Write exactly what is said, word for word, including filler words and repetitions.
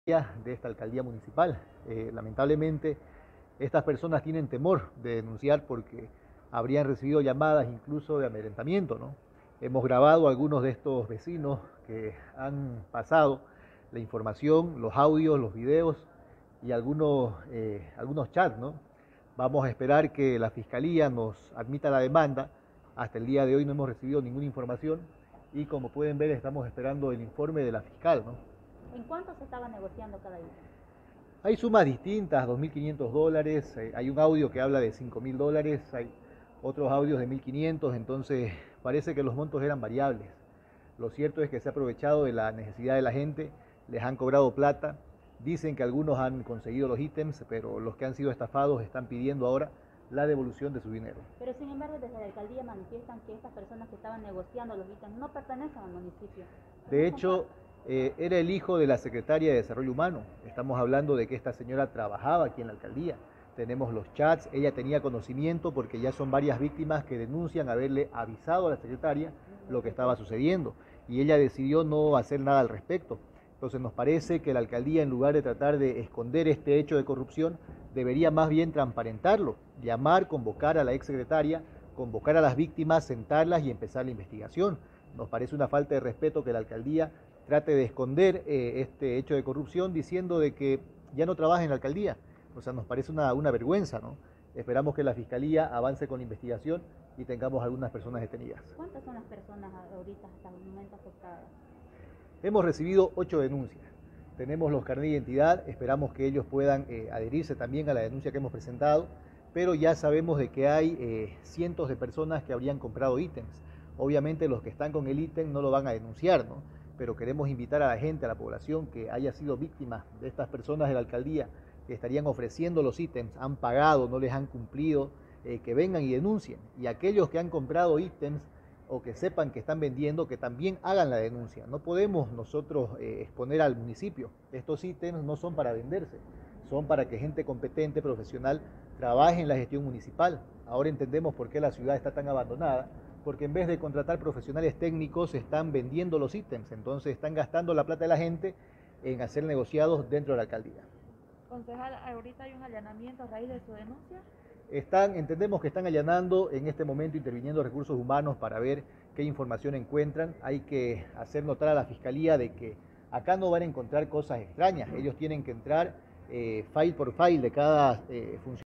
de esta alcaldía municipal. Eh, lamentablemente, estas personas tienen temor de denunciar porque habrían recibido llamadas incluso de amedrentamiento, ¿no? Hemos grabado a algunos de estos vecinos que han pasado la información, los audios, los videos y algunos, eh, algunos chats, ¿no? Vamos a esperar que la Fiscalía nos admita la demanda. Hasta el día de hoy no hemos recibido ninguna información y, como pueden ver, estamos esperando el informe de la fiscal, ¿no? ¿En cuánto se estaba negociando cada ítem? Hay sumas distintas, dos mil quinientos dólares, eh, hay un audio que habla de cinco mil dólares, hay otros audios de mil quinientos, entonces parece que los montos eran variables. Lo cierto es que se ha aprovechado de la necesidad de la gente, les han cobrado plata, dicen que algunos han conseguido los ítems, pero los que han sido estafados están pidiendo ahora la devolución de su dinero. Pero sin embargo, desde la alcaldía manifiestan que estas personas que estaban negociando los ítems no pertenecen al municipio. De hecho, eh, era el hijo de la secretaria de Desarrollo Humano. Estamos hablando de que esta señora trabajaba aquí en la alcaldía. Tenemos los chats, ella tenía conocimiento porque ya son varias víctimas que denuncian haberle avisado a la secretaria lo que estaba sucediendo y ella decidió no hacer nada al respecto. Entonces nos parece que la alcaldía, en lugar de tratar de esconder este hecho de corrupción, debería más bien transparentarlo, llamar, convocar a la exsecretaria, convocar a las víctimas, sentarlas y empezar la investigación. Nos parece una falta de respeto que la alcaldía trate de esconder eh, este hecho de corrupción diciendo de que ya no trabaja en la alcaldía. O sea, nos parece una, una vergüenza, ¿no? Esperamos que la Fiscalía avance con la investigación y tengamos algunas personas detenidas. ¿Cuántas son las personas ahorita hasta el momento afectadas? Hemos recibido ocho denuncias. Tenemos los carnets de identidad, esperamos que ellos puedan eh, adherirse también a la denuncia que hemos presentado, pero ya sabemos de que hay eh, cientos de personas que habrían comprado ítems. Obviamente los que están con el ítem no lo van a denunciar, ¿no? Pero queremos invitar a la gente, a la población que haya sido víctima de estas personas de la alcaldía que estarían ofreciendo los ítems, han pagado, no les han cumplido, eh, que vengan y denuncien. Y aquellos que han comprado ítems o que sepan que están vendiendo, que también hagan la denuncia. No podemos nosotros eh, exponer al municipio. Estos ítems no son para venderse, son para que gente competente, profesional, trabaje en la gestión municipal. Ahora entendemos por qué la ciudad está tan abandonada, porque en vez de contratar profesionales técnicos están vendiendo los ítems, entonces están gastando la plata de la gente en hacer negociados dentro de la alcaldía. Concejal, ahorita hay un allanamiento a raíz de su denuncia. Están, entendemos que están allanando en este momento, interviniendo recursos humanos para ver qué información encuentran. Hay que hacer notar a la Fiscalía de que acá no van a encontrar cosas extrañas. Ellos tienen que entrar eh, file por file de cada eh, funcionario.